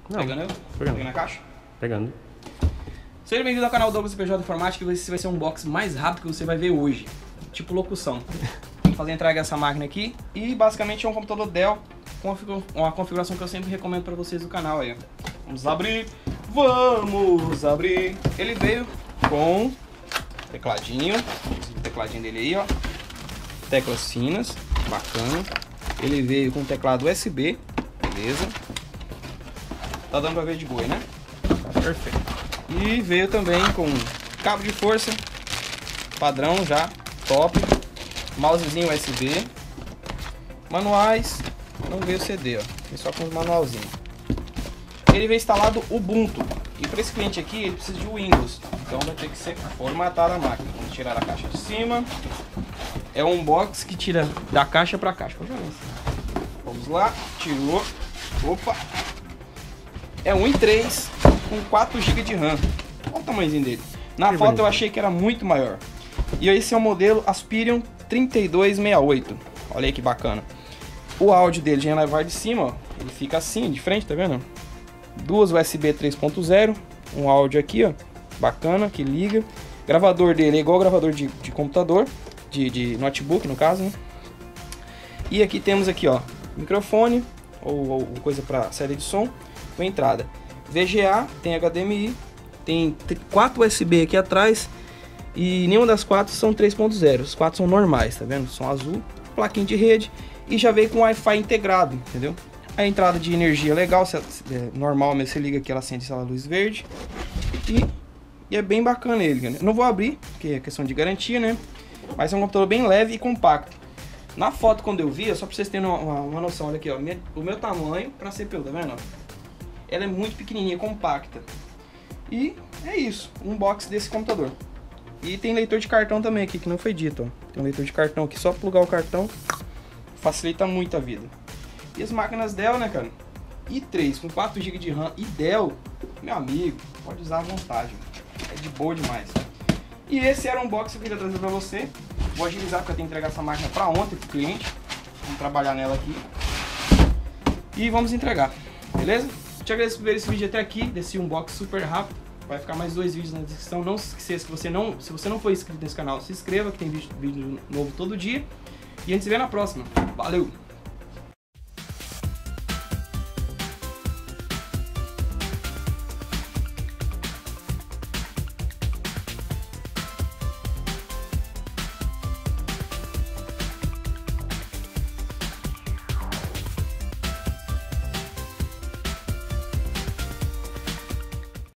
Não. Pegando eu? Pegando a caixa? Pegando. Seja bem-vindo ao canal Douglas PJ Informática, esse vai ser um unboxing mais rápido que você vai ver hoje. Tipo locução. Vou fazer a entrega dessa máquina aqui e basicamente é um computador Dell com uma configuração que eu sempre recomendo para vocês do canal aí. Vamos abrir! Vamos abrir! Ele veio com tecladinho, o tecladinho dele aí, ó. Teclas finas, bacana. Ele veio com teclado USB, beleza. Tá dando pra ver de boa, né? Tá perfeito. E veio também com cabo de força, padrão já, top. Mousezinho USB. Manuais, não veio CD, ó. Veio só com os manualzinhos. Ele veio instalado Ubuntu. E para esse cliente aqui, ele precisa de Windows. Então vai ter que ser formatar a máquina. Vamos tirar a caixa de cima. É um box que tira da caixa para caixa. Vamos lá, tirou. Opa! É um i3 com 4 GB de RAM. Olha o tamanhozinho dele. Na foto bonito. Eu achei que era muito maior. E esse é o modelo Aspirion 3268. Olha aí que bacana. O áudio dele já levar de cima, ó. Ele fica assim, de frente, tá vendo? Duas USB 3.0. Um áudio aqui, ó. Bacana, que liga. Gravador dele é igual gravador de computador. De notebook, no caso, né? E aqui temos aqui, ó, microfone ou coisa para série de som com entrada VGA, tem HDMI, tem 4 USB aqui atrás e nenhuma das 4 são 3.0, os 4 são normais, tá vendo? Som azul, plaquinha de rede e já veio com Wi-Fi integrado, entendeu? A entrada de energia legal, normal mesmo, você liga aqui, ela acende essa luz verde e é bem bacana ele, né? Não vou abrir, porque é questão de garantia, né? Mas é um computador bem leve e compacto. Na foto, quando eu vi, só pra vocês terem uma noção, olha aqui, ó, o meu tamanho pra CPU, tá vendo? Ela é muito pequenininha, compacta. E é isso, um unboxing desse computador. E tem leitor de cartão também aqui, que não foi dito, ó. Tem um leitor de cartão aqui, só plugar o cartão facilita muito a vida. E as máquinas Dell, né, cara? i3 com 4 GB de RAM e Dell, meu amigo, pode usar à vontade. É de boa demais. E esse era um unboxing que eu queria trazer pra você. Vou agilizar porque eu tenho que entregar essa máquina pra ontem pro cliente. Vamos trabalhar nela aqui. E vamos entregar, beleza? Te agradeço por ver esse vídeo até aqui, desse unboxing super rápido. Vai ficar mais 2 vídeos na descrição. Não se esqueça que se você não for inscrito nesse canal, se inscreva que tem vídeo novo todo dia. E a gente se vê na próxima. Valeu!